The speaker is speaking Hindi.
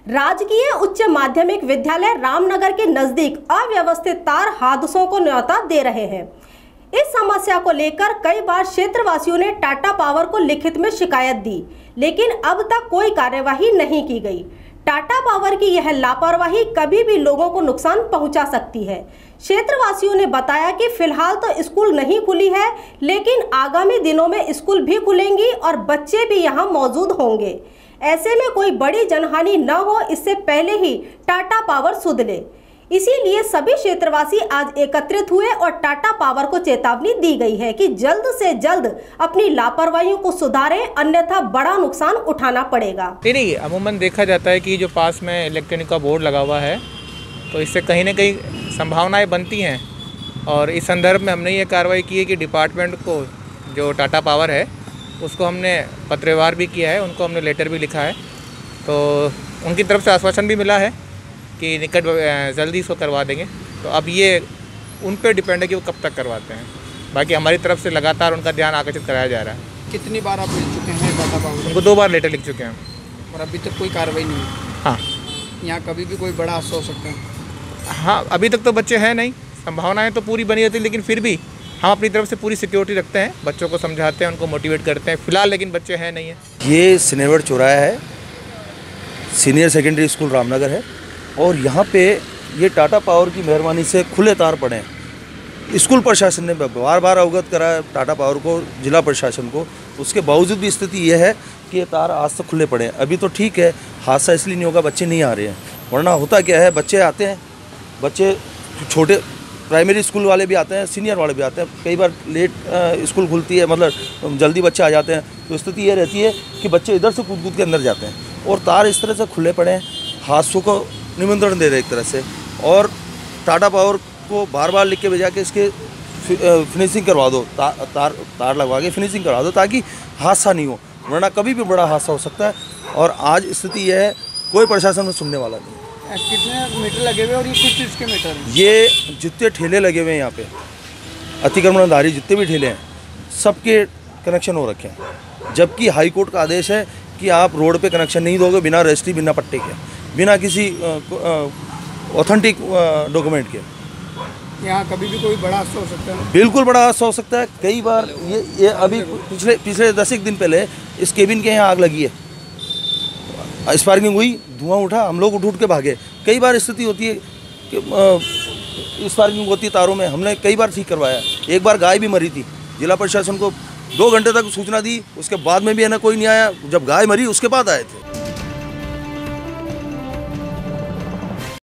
राजकीय उच्च माध्यमिक विद्यालय रामनगर के नजदीक अव्यवस्थित तार हादसों को न्योता दे रहे हैं। इस समस्या को लेकर कई बार क्षेत्रवासियों ने टाटा पावर को लिखित में शिकायत दी, लेकिन अब तक कोई कार्यवाही नहीं की गई। टाटा पावर की यह लापरवाही कभी भी लोगों को नुकसान पहुंचा सकती है। क्षेत्रवासियों ने बताया कि फिलहाल तो स्कूल नहीं खुली है, लेकिन आगामी दिनों में स्कूल भी खुलेंगी और बच्चे भी यहां मौजूद होंगे। ऐसे में कोई बड़ी जनहानि न हो, इससे पहले ही टाटा पावर सुध ले। इसीलिए सभी क्षेत्रवासी आज एकत्रित हुए और टाटा पावर को चेतावनी दी गई है कि जल्द से जल्द अपनी लापरवाहियों को सुधारें, अन्यथा बड़ा नुकसान उठाना पड़ेगा। नहीं, अमूमन देखा जाता है कि जो पास में इलेक्ट्रॉनिक का बोर्ड लगा हुआ है तो इससे कहीं ना कहीं संभावनाएं बनती हैं, और इस संदर्भ में हमने ये कार्रवाई की है कि डिपार्टमेंट को, जो टाटा पावर है, उसको हमने पत्रव्यवहार भी किया है, उनको हमने लेटर भी लिखा है। तो उनकी तरफ से आश्वासन भी मिला है कि निकट जल्दी इसको करवा देंगे। तो अब ये उन पर डिपेंड है कि वो कब तक करवाते हैं। बाकी हमारी तरफ से लगातार उनका ध्यान आकर्षित कराया जा रहा है। कितनी बार आप मिल चुके हैं टाटा पावर? उनको 2 बार लेटर लिख चुके हैं और अभी तक कोई कार्रवाई नहीं है? हाँ। यहाँ कभी भी कोई बड़ा हादसा हो सकता है? हाँ, अभी तक तो बच्चे हैं नहीं, संभावनाएं तो पूरी बनी रहती है, लेकिन फिर भी हम अपनी तरफ से पूरी सिक्योरिटी रखते हैं, बच्चों को समझाते हैं, उनको मोटिवेट करते हैं। फिलहाल लेकिन बच्चे हैं नहीं है। ये सिनेवर चौराहा है, सीनियर सेकेंडरी स्कूल रामनगर है, और यहाँ पे ये टाटा पावर की मेहरबानी से खुले तार पड़े हैं। स्कूल प्रशासन ने बार बार अवगत करा टाटा पावर को, जिला प्रशासन को, उसके बावजूद भी स्थिति ये है कि ये तार आज तक खुले पड़े हैं। अभी तो ठीक है, हादसा इसलिए नहीं होगा, बच्चे नहीं आ रहे हैं, वरना होता क्या है, बच्चे आते हैं, बच्चे छोटे प्राइमरी स्कूल वाले भी आते हैं, सीनियर वाले भी आते हैं। कई बार लेट स्कूल खुलती है, मतलब जल्दी बच्चे आ जाते हैं, तो स्थिति ये रहती है कि बच्चे इधर से कूद के अंदर जाते हैं और तार इस तरह से खुले पड़े हैं, हादसों को निमंत्रण दे रहे एक तरह से। और टाटा पावर को बार बार लिख के भेजा के इसके फिनिशिंग करवा दो, तार लगवा के फिनिशिंग करवा दो, ताकि हादसा नहीं हो, वरना कभी भी बड़ा हादसा हो सकता है। और आज स्थिति यह है, कोई प्रशासन में सुनने वाला नहीं। कितने मीटर लगे हुए और ये किस चीज़ के मीटर हैं? ये जितने ठेले लगे हुए हैं यहाँ पे, अतिक्रमणधारी जितने भी ठेले हैं, सबके कनेक्शन हो रखे हैं। जबकि हाई कोर्ट का आदेश है कि आप रोड पे कनेक्शन नहीं दोगे बिना रजिस्ट्री, बिना पट्टे के, बिना किसी ऑथेंटिक डॉक्यूमेंट के। यहाँ कभी भी कोई बड़ा हादसा हो सकता है? बिल्कुल बड़ा हादसा हो सकता है। कई बार ये अभी पिछले 10 दिन पहले इस केबिन के यहाँ आग लगी है, स्पार्किंग हुई, धुआं उठा, हम लोग उठ के भागे। कई बार स्थिति होती है कि स्पार्किंग होती है तारों में, हमने कई बार ठीक करवाया। एक बार गाय भी मरी थी, जिला प्रशासन को 2 घंटे तक सूचना दी, उसके बाद में भी है ना कोई नहीं आया। जब गाय मरी उसके बाद आए थे।